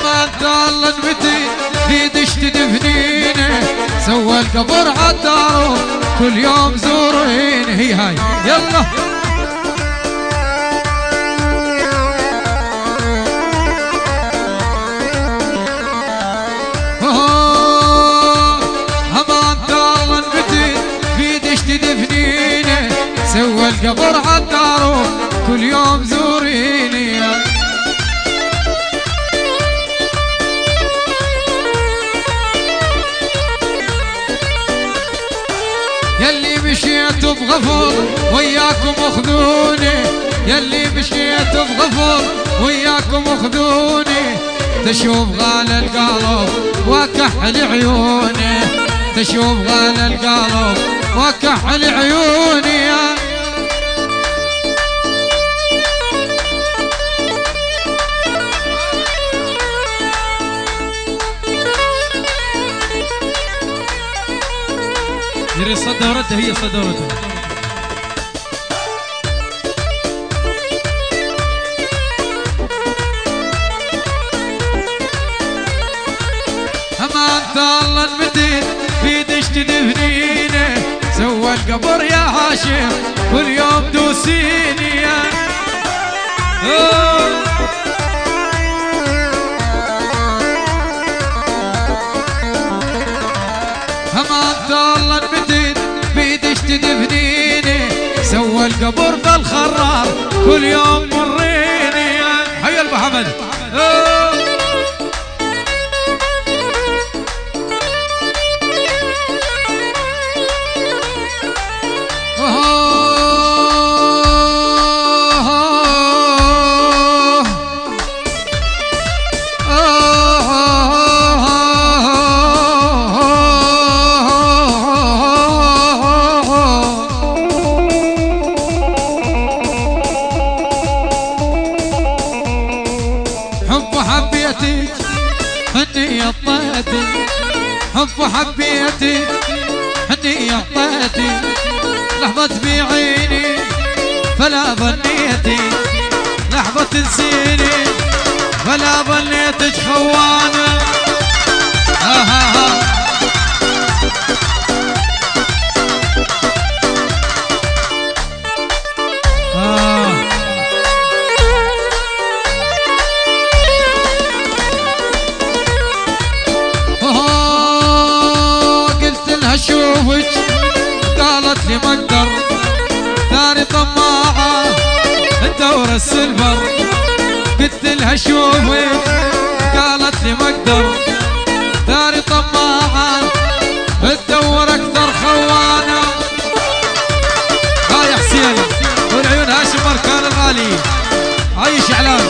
اما انت الله نبتي في دشت دفنينه سوى القبر عالدار كل يوم زورين هي هاي يلا اما انت الله نبتي في دشت دفنينه سوى القبر عالدار كل يوم زوريني يلي مشيت بغفر وياكم اخذوني يلي مشيت بغفر وياكم اخذوني تشوف غال القلب وكحل عيوني تشوف غال القلب وكحل عيوني يري صدورتها هي صدورتها اما انت الله المدين في دشت دفنينه سوى القبر يا هاشم كل يوم دوسيني يا اما انت الله المدين في دشت دفنينه سوى القبر بالخرار كل يوم مريني حي ابو حمد حب حبيتي حني عطيتي لحظة بعيني فلا ظنيتي لحظة تنسيني فلا ظنيتك خوانة اشوفك قالت لي ما اقدر ثاني طماعه الدور السلفر قلت لها اشوفك قالت لي ما اقدر ثاني طماعه الدور اكثر خوانه هاي حسين والعيون هاشم مركان الغالي عايش اعلام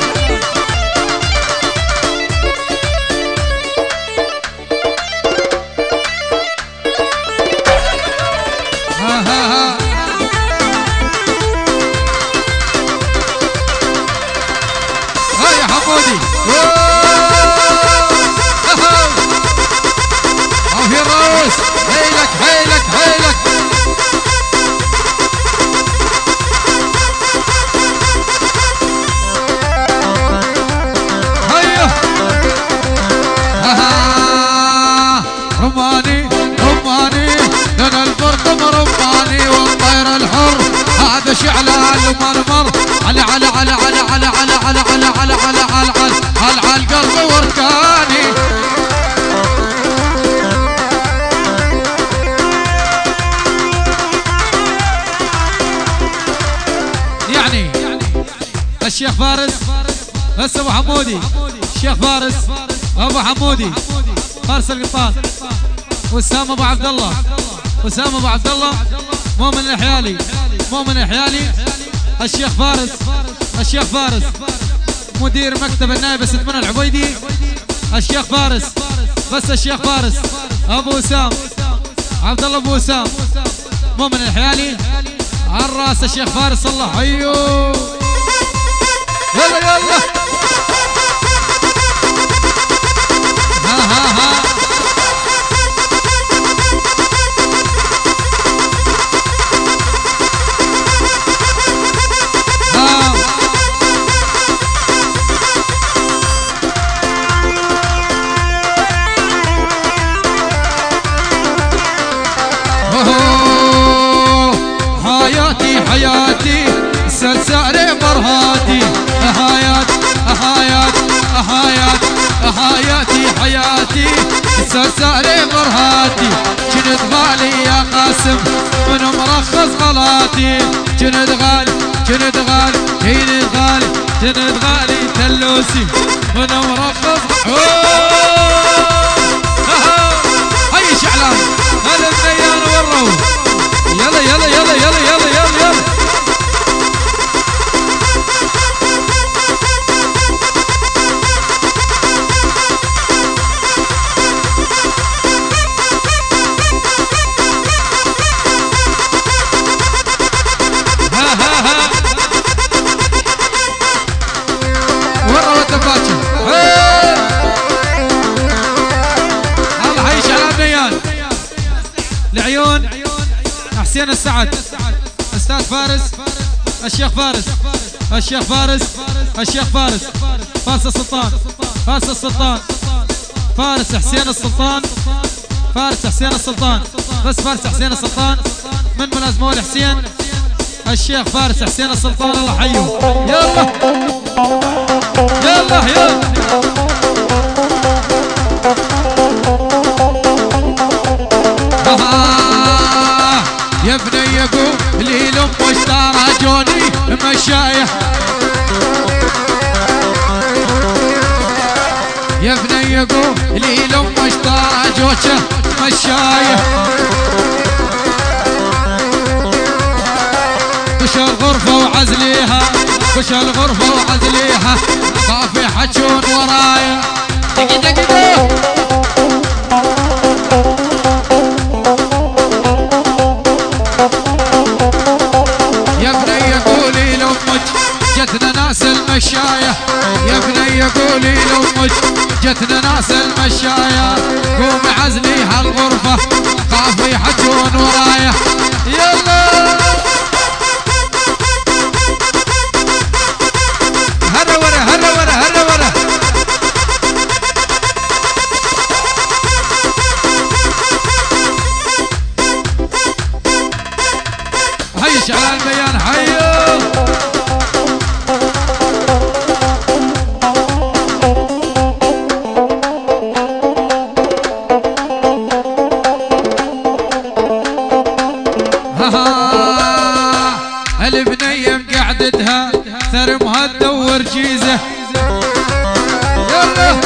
شعلان ومرمر على على على على على على على على على على على على على القلب وركاني يعني الشيخ فارس بس ابو حمودي الشيخ فارس ابو حمودي فارس القطان وسام ابو عبد الله وسام ابو عبد الله مؤمن الحيالي مؤمن الحيالي الشيخ فارس الشيخ فارس مدير مكتب النائب السدمن العبيدي الشيخ فارس بس الشيخ فارس ابو وسام عبد الله ابو وسام مؤمن الحيالي على الراس الشيخ فارس الله ايوه يلا يلا ها حياتي سالي مرهاتي جند غالي يا قاسم من مرخص غلاتي جند غالي جند غالي جند غالي جند غالي تلوسي من مرخص هاي شعلان هلا النيان وروا يلا يلا يلا يلا يلا يلا يلا العيون حسين السعد استاذ فارس الشيخ فارس الشيخ فارس الشيخ فارس فارس السلطان فارس السلطان فارس حسين السلطان فارس حسين السلطان بس فارس حسين السلطان من ملازمول حسين الشيخ فارس حسين السلطان الله حيه يلا يلا يلا يا ابني يقول لي لم واشترى جوني مشايح يا ابني يقول لي لم واشترى جوشه مشايح وش الغرفة وعزليها وش الغرفة وعزليها طافي حجون ورايا يا ابني يقولي لأمك جتنا ناس المشاية يا ابني يقولي لأمك جتنا ناس المشاية قومي عزلي هالغرفة خافوا يحجون ورايا يلا هلا ورا هلا ورا هلا ورا هيا شعلان بيان حيو البنية مقعدتها ثرمها تدور جيزة يلا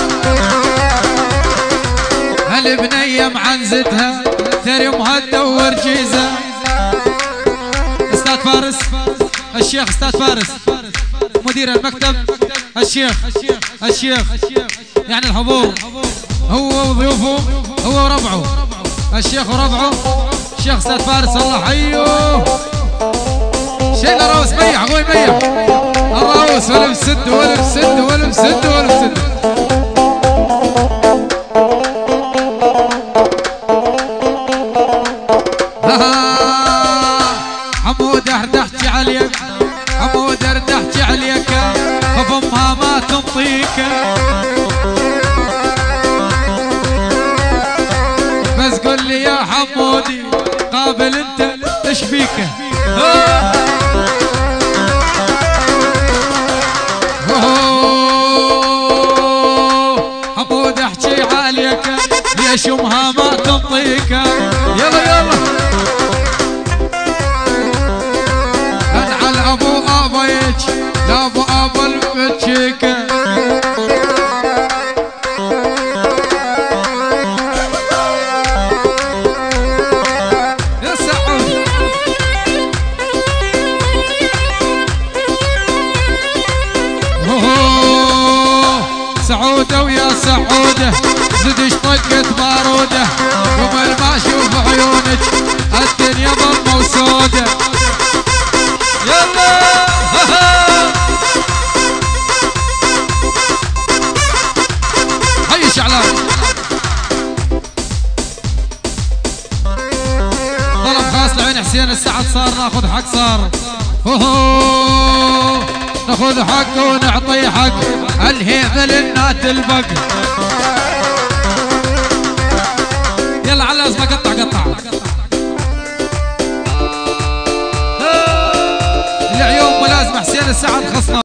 البنية معنزتها ثرمها تدور جيزة استاذ فارس الشيخ استاذ فارس مدير المكتب الشيخ يعني الحضور هو وضيوفه هو وربعه الشيخ وربعه الشيخ استاذ فارس الله حيه شيل الراوس ميح اخوي ميح الراوس ولا بسد ولا بسد ولا بسد ولا بسد حمود اردحتي عليك حمود اردحتي عليك فمها ما تنطيك بس قل لي يا حمودي قابل انت ايش فيك حمود احكي عليك ليش امها ما تنطيك يلا يلا انعل ابو ابيك لا ابو ابو الفتشيك يا سعود سعودة ويا سعودة زدش طقة بارودة قبل ما اشوف عيونك الدنيا ضلمة وسودة يلا هيا شعلان طلب خاص لعين حسين السعد صار ناخذ حق صار ناخذ حق ونعطي حق الهيبة للنات البق يلا على اسمه قطع العيون ملازمة حسين السعد خصنا